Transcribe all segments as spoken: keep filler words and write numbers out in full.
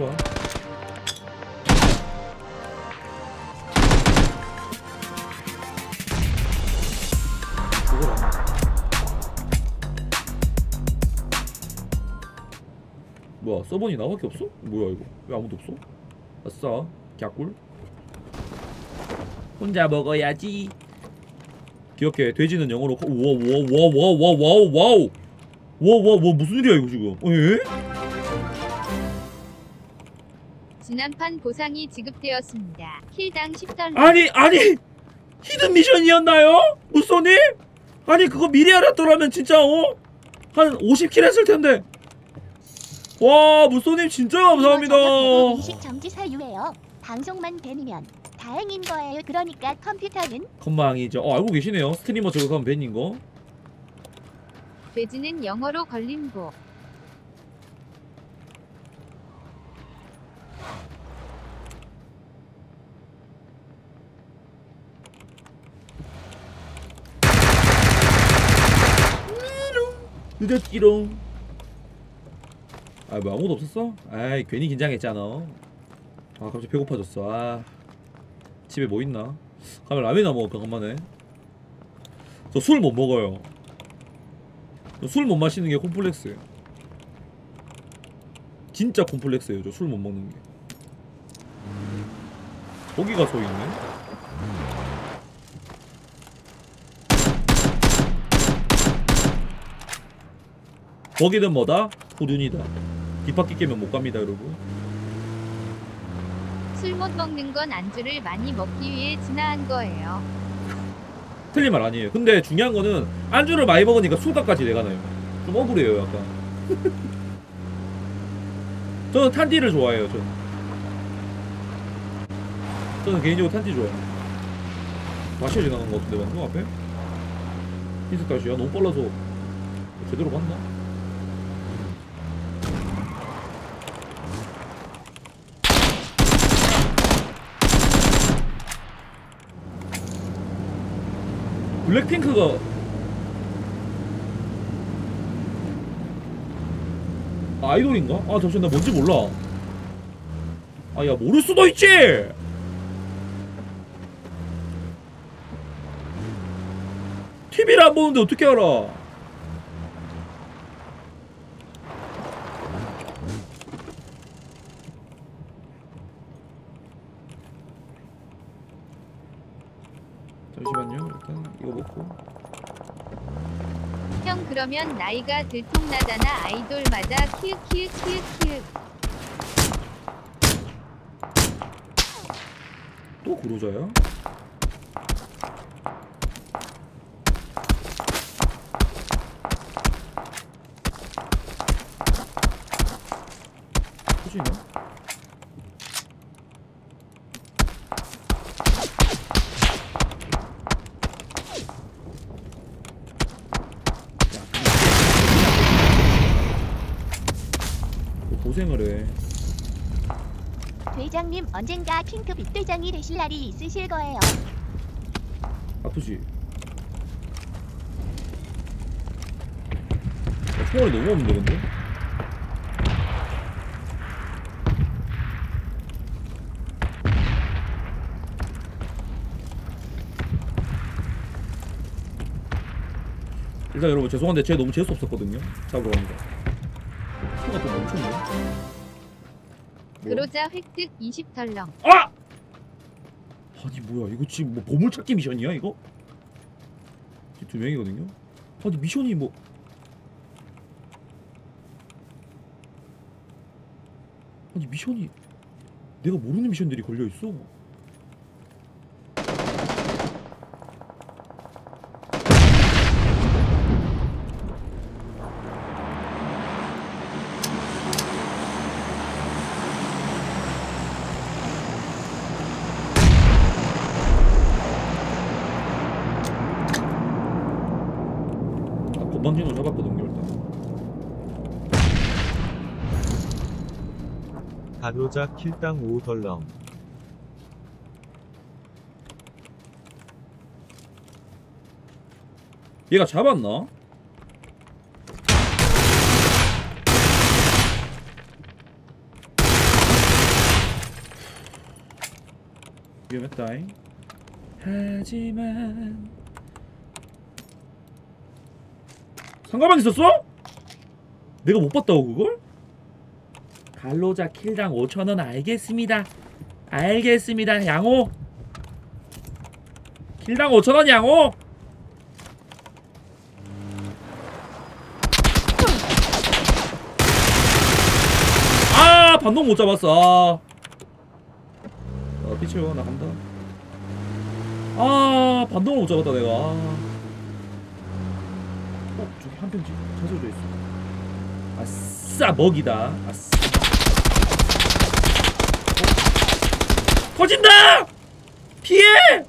좋아. 죽어라. 뭐야 서버니 나밖에 없어? 뭐야 이거 왜 아무도 없어? 아싸 갸꿀. 혼자 먹어야지. 기억해 돼지는 영어로 우와 우와 우와 우와 우와 와우 와우 와우 와우 무슨 일이야 이거 지금. 에? 지난판 보상이 지급되었습니다. 킬당 십 달러. 아니 아니 히든 미션이었나요? 무쏘님? 아니 그거 미리 알았더라면 진짜 어? 한 오십 킬 했을 텐데. 와 무쏘님 진짜 감사합니다. 인식 정지 사유예요. 방송만 뱀이면 다행인 거예요. 그러니까 컴퓨터는 건방이죠. 어 알고 계시네요. 스트리머 저격하면 밴인 거. 돼지는 영어로 걸림고. 늦었기롱. 아 뭐 아무도 없었어? 아이 괜히 긴장했잖아. 아 갑자기 배고파졌어. 아 집에 뭐 있나? 가면 라면이나 먹을까 간만에. 저 술 못 먹어요. 술 못 마시는 게 콤플렉스예요. 진짜 콤플렉스예요. 저 술 못 먹는 게. 고기가 서 있네. 거기는 뭐다? 후륜이다. 뒷바퀴 깨면 못 갑니다, 여러분. 술 못 먹는 건 안주를 많이 먹기 위해 진화한 거예요. 틀린 말 아니에요. 근데 중요한 거는 안주를 많이 먹으니까 술값까지 내가나요. 좀 억울해요, 약간. 저는 탄디를 좋아해요, 저는. 저는 개인적으로 탄디 좋아해요. 다시에 지나간 거 같은데, 방금 앞에? 흰색 다시야? 너무 빨라서 제대로 봤나? 블랙핑크가 아이돌인가? 아 잠시만 나 뭔지 몰라. 아 야 모를 수도 있지. 티비를 안 보는데 어떻게 알아? 잠시만요. 일단 이거 먹고. 형 그러면 나이가 들통나잖아. 아이돌마다 키읔 키읔 키읔 키읔. 또 그로자야? 터지냐? 고생을 해. 대장님 언젠가 핑크빛 대장이 되실 날이 있으실 거예요. 아프지? 야, 총알이 너무 없는데 근데? 일단 여러분 죄송한데 쟤 너무 재수 없었거든요. 잡으러 갑니다. 총알 또 멈췄네. 그로자 획득 이십 덜렁. 아! 아니 뭐야 이거 지금 뭐 보물찾기 미션이야 이거? 두 명이거든요? 아니 미션이 뭐 아니 미션이 내가 모르는 미션들이 걸려있어. 건방진으로 잡았거든요 일단. 가로자 킬당 오 덜렁. 얘가 잡았나? 위험했다잉. 하지만 상가방 있었어? 내가 못 봤다고 그걸? 갈로자 킬당 오천 원 알겠습니다. 알겠습니다. 양호. 킬당 오천 원 양호. 아 반동 못 잡았어. 아 피치워 나 간다. 아 반동을 못 잡았다 내가. 어 저기 한 편지 찾아져 있어. 아싸 먹이다. 아싸. 어? 터진다. 피해.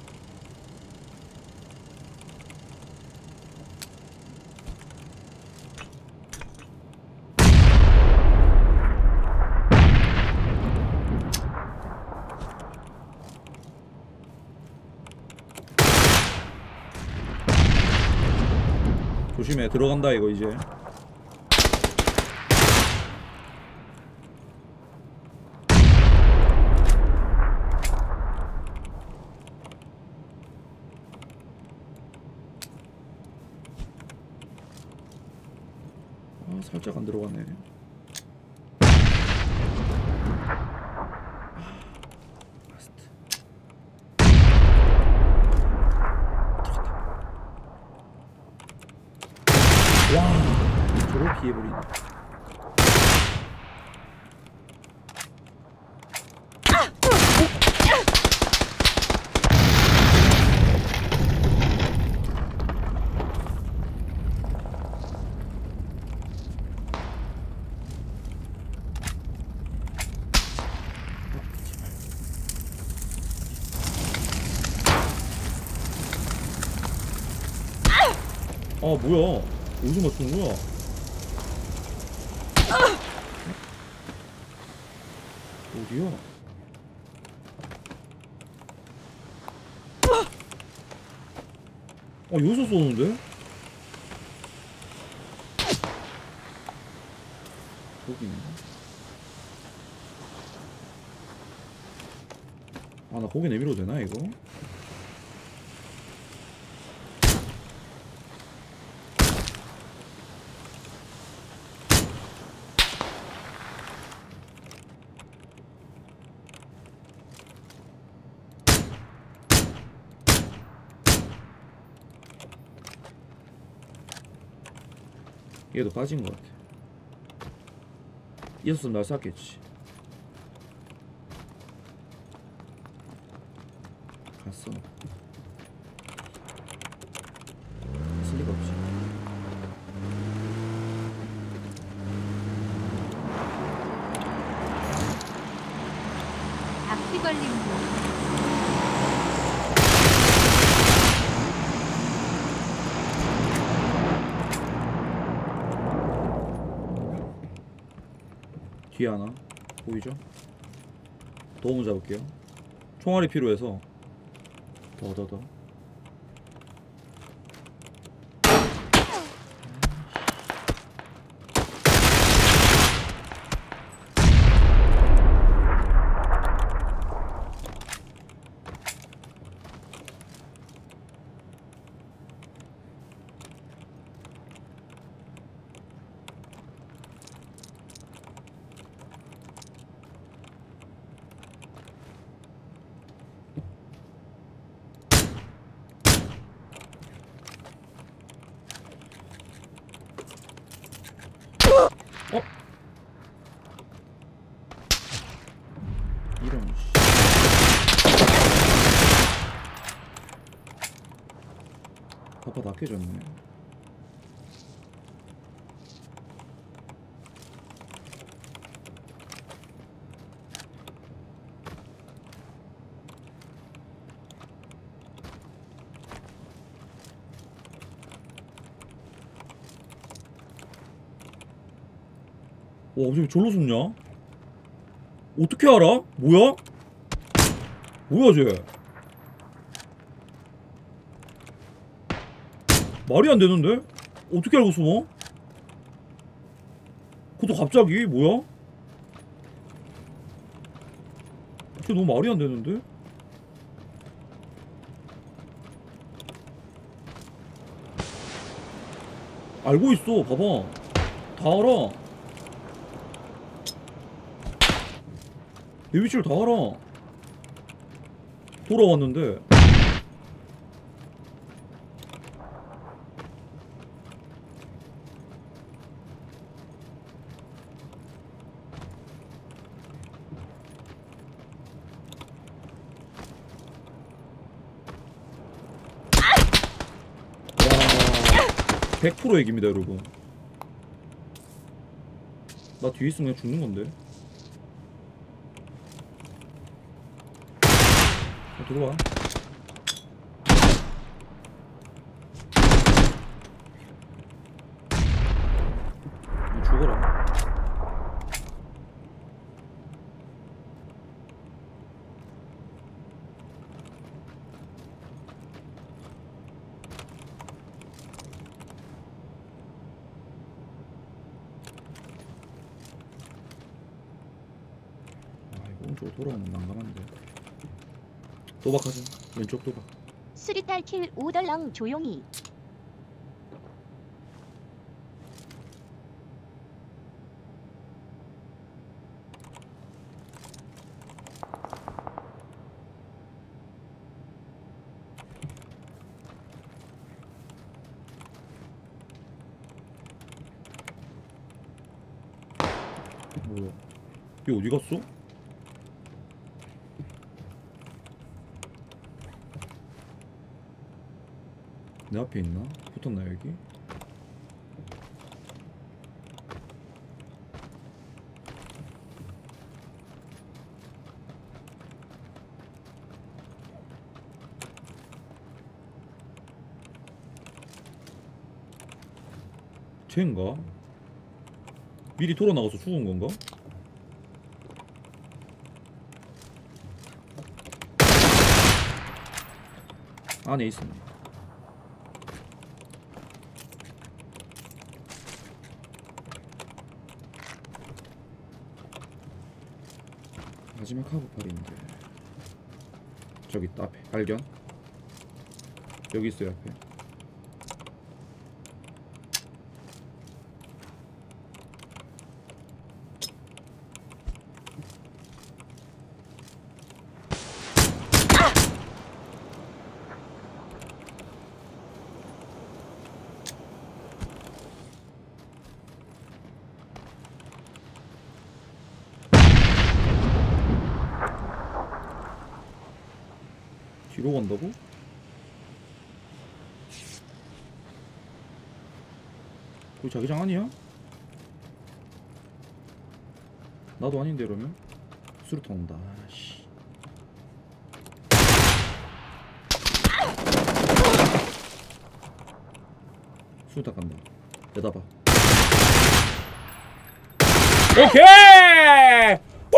조심해 들어간다 이거 이제. 아 살짝 안 들어가네. 라스트. 와 저걸 피해버리네. 아 뭐야 어디서 맞추는 거야? 어디야? 아 여기서 쏘는데? 저기 있네. 아 나 거기 내밀어도 되나 이거? 얘도 빠진 것 같아. 있었으면 날 쐈겠지. 갔어. 있을 리가 없지. 앞뒤 걸린 분. 뒤에 하나 보이죠? 도움 잡을게요. 총알이 필요해서 더 더 더. 어? 이런 씨. 아빠 다 깨졌네. 와, 어떻게 절로 숨냐? 어떻게 알아? 뭐야? 뭐야, 쟤? 말이 안 되는데? 어떻게 알고 숨어? 그것도 갑자기? 뭐야? 쟤 너무 말이 안 되는데? 알고 있어. 봐봐. 다 알아. 내 위치를 다 알아. 돌아왔는데. 백 퍼센트 얘기입니다 여러분. 나 뒤에 있으면 그냥 죽는 건데. 어, 들어와. 너 죽어라. 오른쪽으로 돌아오면 난감한데. 도박하자. 왼쪽 도박. 수리탈 킬 오 달랑 조용히. 뭐야? 얘 어디 갔어? 내 앞에 있나? 붙었나 여기? 쟤인가? 미리 돌아 나가서 죽은 건가? 안에 있습니다. 마지막 카고팔인데 저기 있다. 앞에 발견. 여기 있어요 앞에. 뒤로 간다고? 거기 자기장 아니야? 나도 아닌데 이러면? 수류탄 온다. 아씨. 수류탄 간다. 내다봐. 오케이!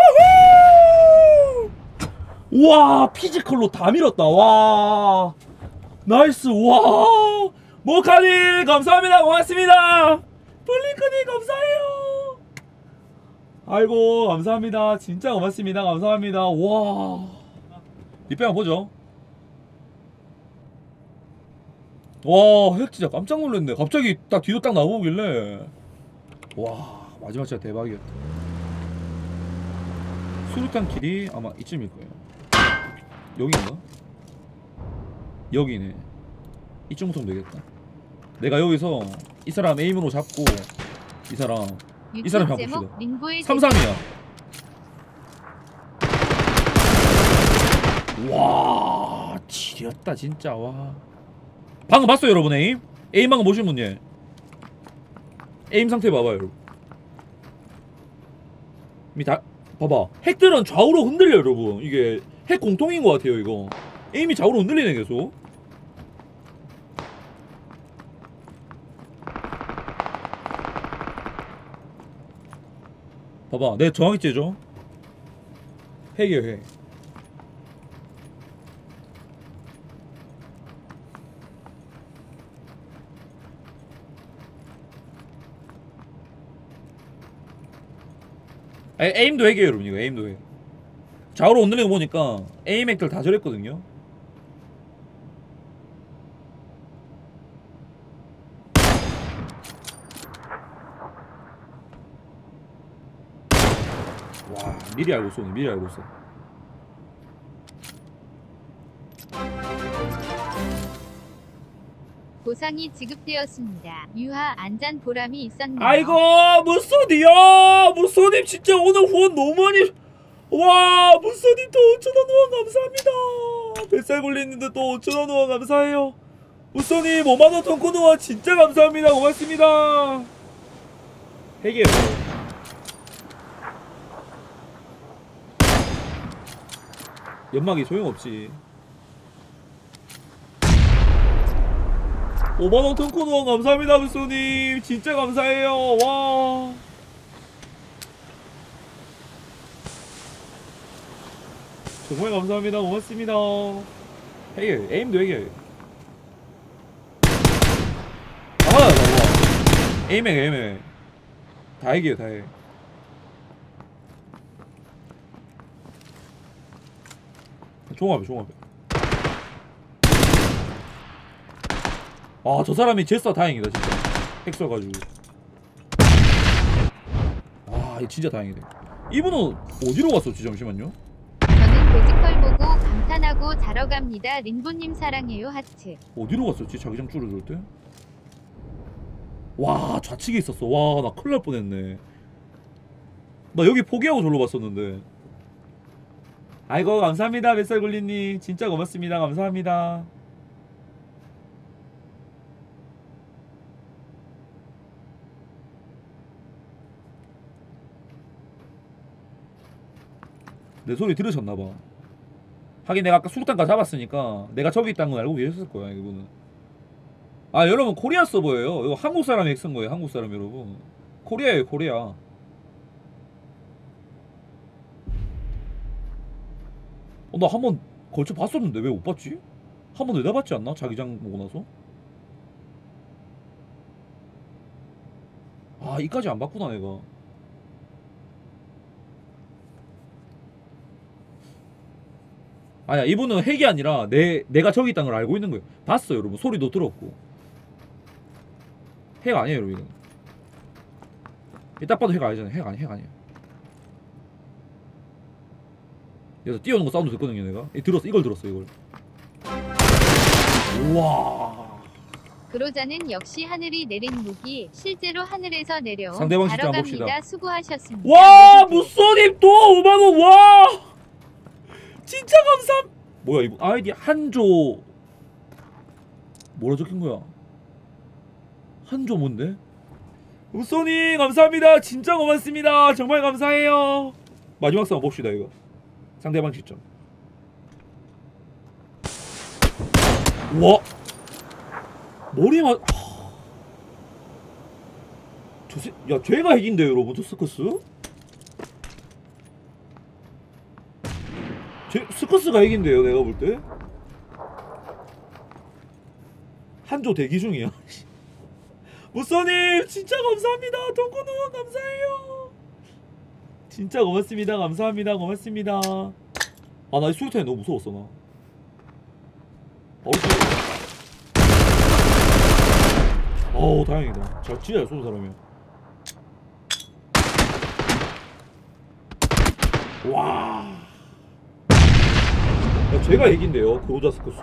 우후! 우와, 피지컬로 다 밀었다. 와, 나이스. 와, 모카님 감사합니다. 고맙습니다. 블링크님 감사해요. 아이고 감사합니다. 진짜 고맙습니다. 감사합니다. 와, 리페 한번 보죠. 와, 핵 진짜 깜짝 놀랐네. 갑자기 딱 뒤로 딱 나오길래. 와, 마지막 진짜 대박이었다. 수류탄 길이 아마 이쯤일 거예요. 여기인가? 여기네. 이쯤부터 되겠다. 내가 여기서 이 사람 에임으로 잡고 이 사람 이 사람 잡읍시다. 삼 삼이야. 와, 지렸다 진짜. 와, 방금 봤어요 여러분? 에임? 에임 방금 보신 분 예. 에임 상태 봐봐요 여러분. 미 다 봐봐. 핵들은 좌우로 흔들려 여러분. 이게 핵 공통인 것 같아요 이거. 에임이 좌우로 흔들리네 계속. 봐봐, 내가 정확히 째죠. 핵이에요 핵. 아, 에임도 핵이에요 여러분. 이거 에임도 핵. 좌우로 흔들리는 거 보니까 에임 핵들 다 저랬거든요. 미리 알고 쏘네. 미리 알고 쏘. 보상이 지급되었습니다. 유하 안잔 보람이 있었네요. 아이고 무쏘니야. 무쏘님 진짜 오늘 후원 너무 많이. 와 무쏘님 또 오천원 후원 감사합니다. 뱃살 굴리는데 또 오천원 후원 감사해요. 무쏘님 오만원 통콘 후원 진짜 감사합니다. 고맙습니다. 핵이에요. 연막이 소용없지. 오만원 통콘 후원 감사합니다. 무쏘님 진짜 감사해요. 와 정말 감사합니다. 고맙습니다. 해결 에임도 해결. 아 맞아 맞아. 에임해 에임해. 다 해결 다 해. 종합해 종합해. 아 저 사람이 제스타 다행이다 진짜. 핵 써가지고. 아 이거 진짜 다행이네. 이분은 어디로 갔었지? 잠시만요. 저는 베지컬 보고 감탄하고 자러 갑니다. 린보님 사랑해요 하트. 어디로 갔었지? 자기장 줄어들 때? 와 좌측에 있었어. 와 나 큰일 날 뻔했네. 나 여기 포기하고 절로 봤었는데. 아이고 감사합니다 뱃살굴리님 진짜 고맙습니다. 감사합니다. 내 소리 들으셨나봐. 하긴 내가 아까 수류탄까지 잡았으니까 내가 저기 있다는 걸 알고 계셨을 거야 이분은. 아 여러분 코리아 서버예요. 이거 한국 사람이 쓴 거예요. 한국 사람 여러분. 코리아예요 코리아. 어, 나 한 번 걸쳐 봤었는데 왜 못 봤지? 한 번 내다봤지 않나? 자기장 보고 나서? 아 이까지 안 봤구나 내가. 아니야 이분은 핵이 아니라 내, 내가 저기 있다는 걸 알고 있는 거예요. 봤어요 여러분. 소리도 들었고. 핵 아니에요 여러분 이건. 딱 봐도 핵 아니잖아요. 핵 아니야 핵 아니야. 여기서 뛰어오는 거 사운드 듣거든요 내가. 이 들었어 이걸 들었어 이걸. 우와. 그로자는 역시 하늘이 내린 무기. 실제로 하늘에서 내려온 상대방 자러 시점 봅시다. 갑니다. 수고하셨습니다. 와 무쏘님 또 오만원. 와 진짜 감사. 뭐야 이거 아이디 한조. 뭐라 적힌거야. 한조 뭔데? 무쏘님 감사합니다. 진짜 고맙습니다. 정말 감사해요. 마지막 싸움 봅시다 이거. 상대방 시점. 와 머리 맞. 저새 야 쟤가 핵인데 여러분 저 스커스? 쟤 스커스가 핵인데요 내가 볼 때. 한조 대기 중이야. 무쏘님 진짜 감사합니다. 동건 후원 감사해요. 진짜 고맙습니다. 감사합니다. 고맙습니다. 아 나 이 수류탄이 너무 무서웠어 나. 어우 어우 다행이다. 잘 진짜 잘 쏘는 사람이야. 와. 야, 제가 이긴데요 그로자 스커스.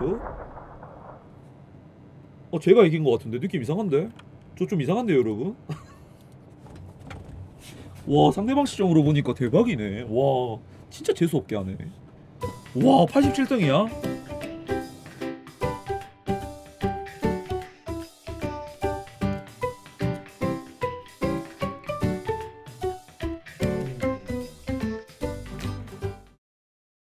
어 제가 이긴 것 같은데 느낌 이상한데? 저 좀 이상한데요 여러분? 와 상대방 시점으로 보니까 대박이네. 와 진짜 재수없게 하네. 와 팔십칠 등이야?